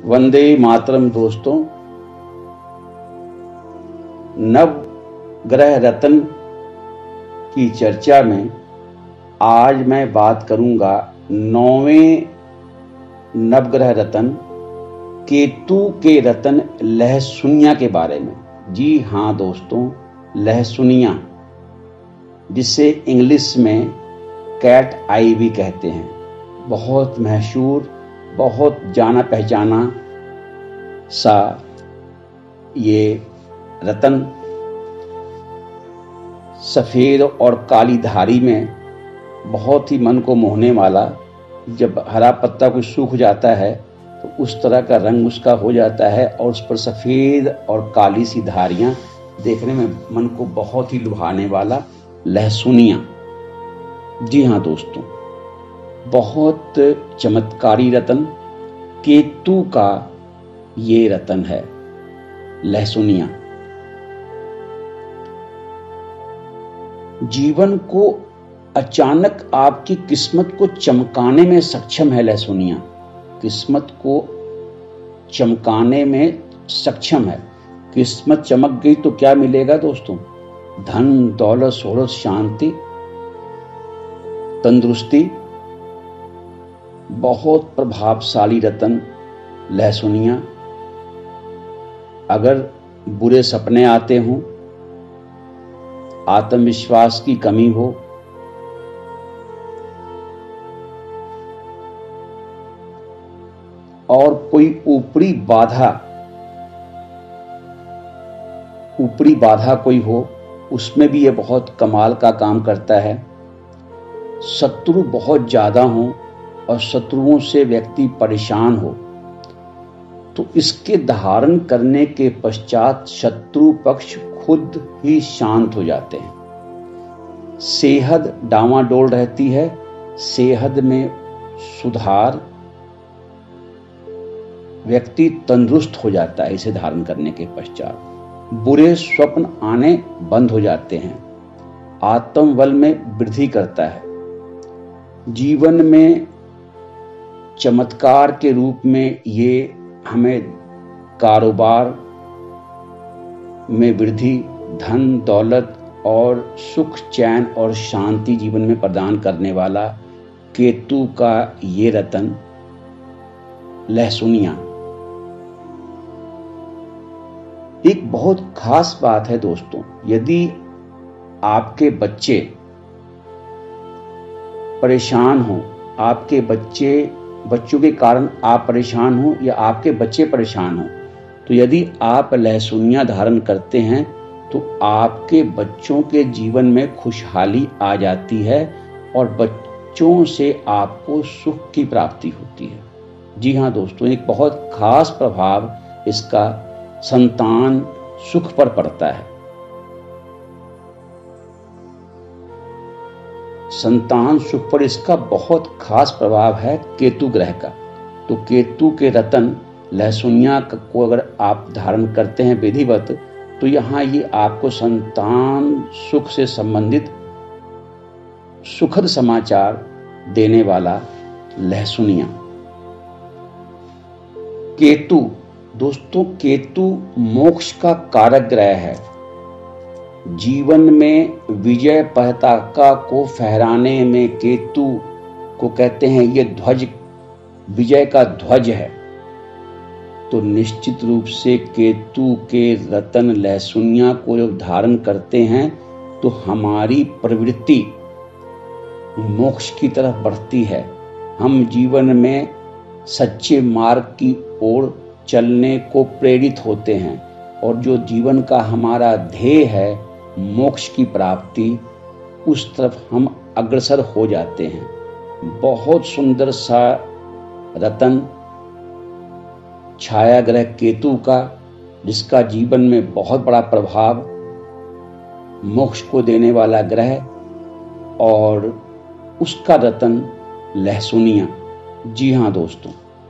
वंदे मातरम दोस्तों। नवग्रह रत्न की चर्चा में आज मैं बात करूंगा 9वें नवग्रह रत्न केतु के रत्न लहसुनिया के बारे में। जी हाँ दोस्तों, लहसुनिया, जिसे इंग्लिश में कैट आई भी कहते हैं, बहुत मशहूर, बहुत जाना पहचाना सा ये रतन सफ़ेद और काली धारी में बहुत ही मन को मोहने वाला। जब हरा पत्ता कुछ सूख जाता है तो उस तरह का रंग उसका हो जाता है और उस पर सफ़ेद और काली सी धारियाँ, देखने में मन को बहुत ही लुभाने वाला लहसुनिया। जी हाँ दोस्तों, बहुत चमत्कारी रतन केतु का ये रतन है लहसुनिया। जीवन को अचानक आपकी किस्मत को चमकाने में सक्षम है लहसुनिया। किस्मत को चमकाने में सक्षम है। किस्मत चमक गई तो क्या मिलेगा दोस्तों? धन, दौलत, शोहरत, शांति, तंदुरुस्ती। बहुत प्रभावशाली रतन लहसुनिया। अगर बुरे सपने आते हों, आत्मविश्वास की कमी हो, और कोई ऊपरी बाधा कोई हो, उसमें भी ये बहुत कमाल का काम करता है। शत्रु बहुत ज्यादा हों और शत्रुओं से व्यक्ति परेशान हो तो इसके धारण करने के पश्चात शत्रु पक्ष खुद ही शांत हो जाते हैं। सेहत डावाडोल रहती है, सेहत में सुधार, व्यक्ति तंदुरुस्त हो जाता है इसे धारण करने के पश्चात। बुरे स्वप्न आने बंद हो जाते हैं। आत्मबल में वृद्धि करता है। जीवन में चमत्कार के रूप में ये हमें कारोबार में वृद्धि, धन, दौलत और सुख, चैन और शांति जीवन में प्रदान करने वाला केतु का ये रतन लहसुनिया। एक बहुत खास बात है दोस्तों, यदि आपके बच्चे परेशान हो, आपके बच्चों के कारण आप परेशान हो या आपके बच्चे परेशान हो, तो यदि आप लहसुनिया धारण करते हैं तो आपके बच्चों के जीवन में खुशहाली आ जाती है और बच्चों से आपको सुख की प्राप्ति होती है। जी हाँ दोस्तों, एक बहुत खास प्रभाव इसका संतान सुख पर पड़ता है। संतान सुख पर इसका बहुत खास प्रभाव है केतु ग्रह का। तो केतु के रतन लहसुनिया को अगर आप धारण करते हैं विधिवत, तो यहाँ ये आपको संतान सुख से संबंधित सुखद समाचार देने वाला लहसुनिया। केतु दोस्तों, केतु मोक्ष का कारक ग्रह है। जीवन में विजय पताका को फहराने में केतु को कहते हैं ये ध्वज, विजय का ध्वज है। तो निश्चित रूप से केतु के रतन लहसुनिया को जब धारण करते हैं तो हमारी प्रवृत्ति मोक्ष की तरफ बढ़ती है। हम जीवन में सच्चे मार्ग की ओर चलने को प्रेरित होते हैं और जो जीवन का हमारा ध्येय है मोक्ष की प्राप्ति, उस तरफ हम अग्रसर हो जाते हैं। बहुत सुंदर सा रतन छाया ग्रह केतु का, जिसका जीवन में बहुत बड़ा प्रभाव, मोक्ष को देने वाला ग्रह, और उसका रतन लहसुनिया। जी हाँ दोस्तों,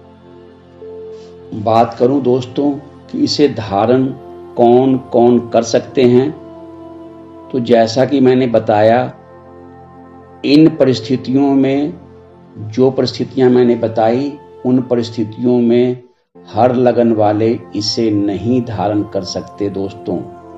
बात करूं दोस्तों कि इसे धारण कौन कौन कर सकते हैं, तो जैसा कि मैंने बताया, इन परिस्थितियों में, जो परिस्थितियां मैंने बताई, उन परिस्थितियों में हर लगन वाले इसे नहीं धारण कर सकते दोस्तों।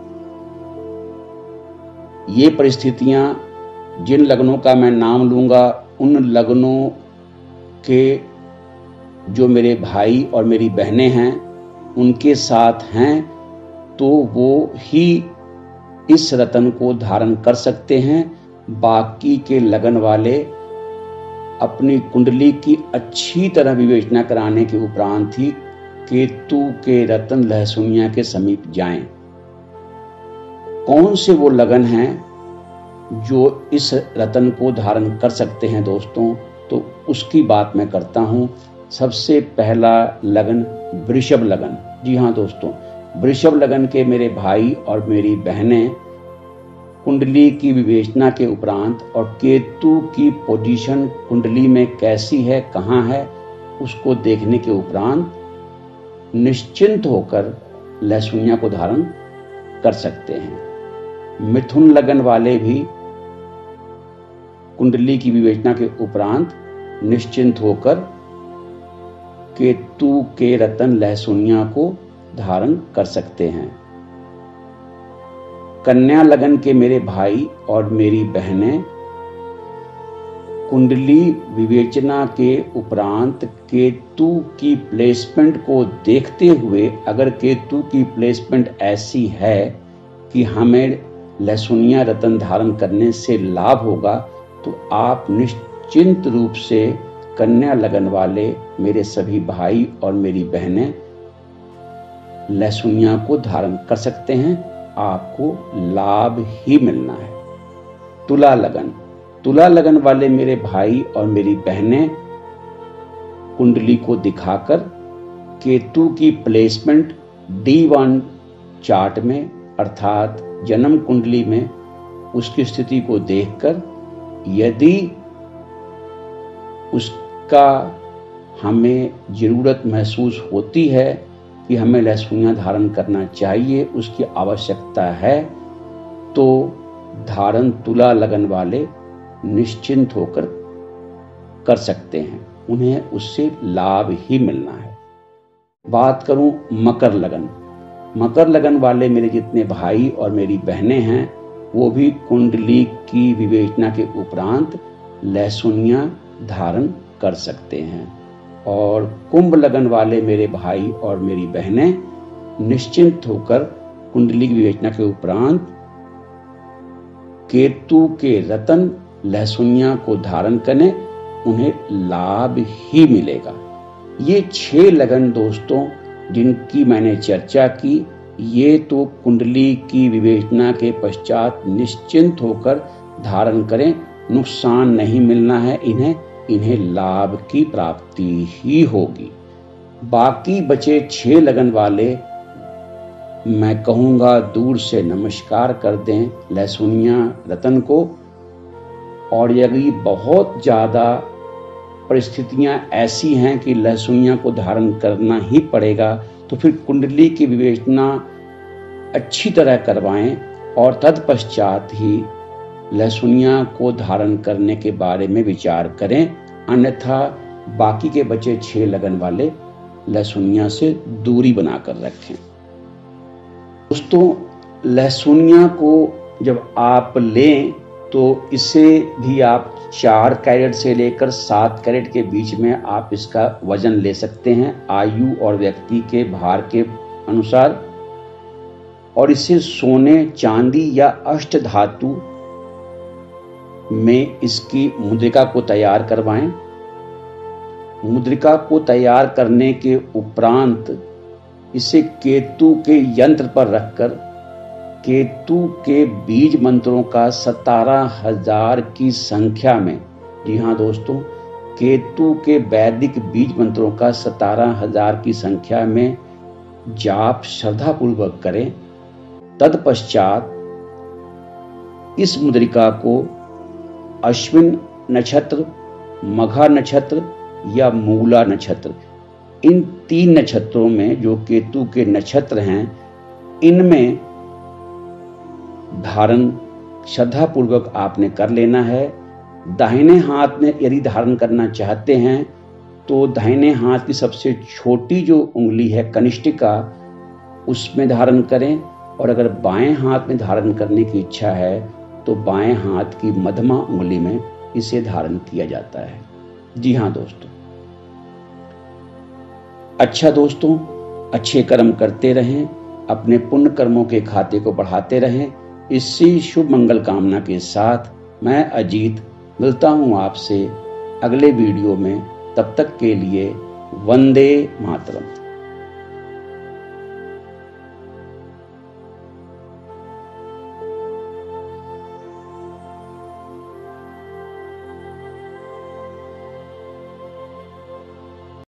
ये परिस्थितियां जिन लगनों का मैं नाम लूंगा, उन लगनों के जो मेरे भाई और मेरी बहनें हैं उनके साथ हैं, तो वो ही इस रतन को धारण कर सकते हैं। बाकी के लगन वाले अपनी कुंडली की अच्छी तरह विवेचना कराने के उपरांत ही केतु के रतन लहसुनिया के समीप जाएं। कौन से वो लगन हैं जो इस रतन को धारण कर सकते हैं दोस्तों, तो उसकी बात मैं करता हूं। सबसे पहला लगन वृषभ लगन। जी हाँ दोस्तों, वृषभ लगन के मेरे भाई और मेरी बहनें कुंडली की विवेचना के उपरांत और केतु की पोजीशन कुंडली में कैसी है, कहाँ है, उसको देखने के उपरांत निश्चिंत होकर लहसुनिया को धारण कर सकते हैं। मिथुन लगन वाले भी कुंडली की विवेचना के उपरांत निश्चिंत होकर केतु के रतन लहसुनिया को धारण कर सकते हैं। कन्या लगन के मेरे भाई और मेरी बहनें कुंडली विवेचना के उपरांत केतु की प्लेसमेंट को देखते हुए, अगर केतु की प्लेसमेंट ऐसी है कि हमें लहसुनिया रतन धारण करने से लाभ होगा, तो आप निश्चिंत रूप से कन्या लगन वाले मेरे सभी भाई और मेरी बहनें लहसुनिया को धारण कर सकते हैं। आपको लाभ ही मिलना है। तुला लगन। तुला लगन वाले मेरे भाई और मेरी बहनें कुंडली को दिखाकर केतु की प्लेसमेंट D1 चार्ट में, अर्थात जन्म कुंडली में उसकी स्थिति को देखकर, यदि उसका हमें जरूरत महसूस होती है कि हमें लहसुनिया धारण करना चाहिए, उसकी आवश्यकता है, तो धारण तुला लगन वाले निश्चिंत होकर कर सकते हैं। उन्हें उससे लाभ ही मिलना है। बात करूं मकर लगन। मकर लगन वाले मेरे जितने भाई और मेरी बहनें हैं, वो भी कुंडली की विवेचना के उपरांत लहसुनिया धारण कर सकते हैं। और कुंभ लगन वाले मेरे भाई और मेरी बहनें निश्चिंत होकर कुंडली की विवेचना के उपरांत केतु के रतन लहसुनिया को धारण करें, उन्हें लाभ ही मिलेगा। ये 6 लगन दोस्तों जिनकी मैंने चर्चा की, ये तो कुंडली की विवेचना के पश्चात निश्चिंत होकर धारण करें, नुकसान नहीं मिलना है इन्हें लाभ की प्राप्ति ही होगी। बाकी बचे 6 लगन वाले मैं कहूंगा दूर से नमस्कार कर दें लहसुनिया रतन को। और यदि बहुत ज्यादा परिस्थितियां ऐसी हैं कि लहसुनिया को धारण करना ही पड़ेगा, तो फिर कुंडली की विवेचना अच्छी तरह करवाएं और तत्पश्चात ही लहसुनिया को धारण करने के बारे में विचार करें। अन्यथा बाकी के बचे 6 लगन वाले लहसुनिया से दूरी बनाकर रखें। दोस्तों, लहसुनिया को जब आप लें तो इसे भी आप 4 कैरेट से लेकर 7 कैरेट के बीच में आप इसका वजन ले सकते हैं, आयु और व्यक्ति के भार के अनुसार। और इसे सोने, चांदी या अष्ट धातु में इसकी मुद्रिका को तैयार करवाएं। मुद्रिका को तैयार करने के उपरांत इसे केतु के यंत्र पर रखकर केतु के बीज मंत्रों का 17,000 की संख्या में, जी हाँ दोस्तों, केतु के वैदिक बीज मंत्रों का 17,000 की संख्या में जाप श्रद्धापूर्वक करें। तत्पश्चात इस मुद्रिका को अश्विन नक्षत्र, मघा नक्षत्र या मूला नक्षत्र, इन 3 नक्षत्रों में जो केतु के नक्षत्र हैं, इनमें धारण श्रद्धापूर्वक आपने कर लेना है। दाहिने हाथ में यदि धारण करना चाहते हैं तो दाहिने हाथ की सबसे छोटी जो उंगली है कनिष्ठिका, उसमें धारण करें, और अगर बाएं हाथ में धारण करने की इच्छा है तो बाएं हाथ की मध्यमा उंगली में इसे धारण किया जाता है। जी हाँ दोस्तों। अच्छा दोस्तों, अच्छे कर्म करते रहें, अपने पुण्य कर्मों के खाते को बढ़ाते रहें। इसी शुभ मंगल कामना के साथ मैं अजीत मिलता हूँ आपसे अगले वीडियो में। तब तक के लिए वंदे मातरम।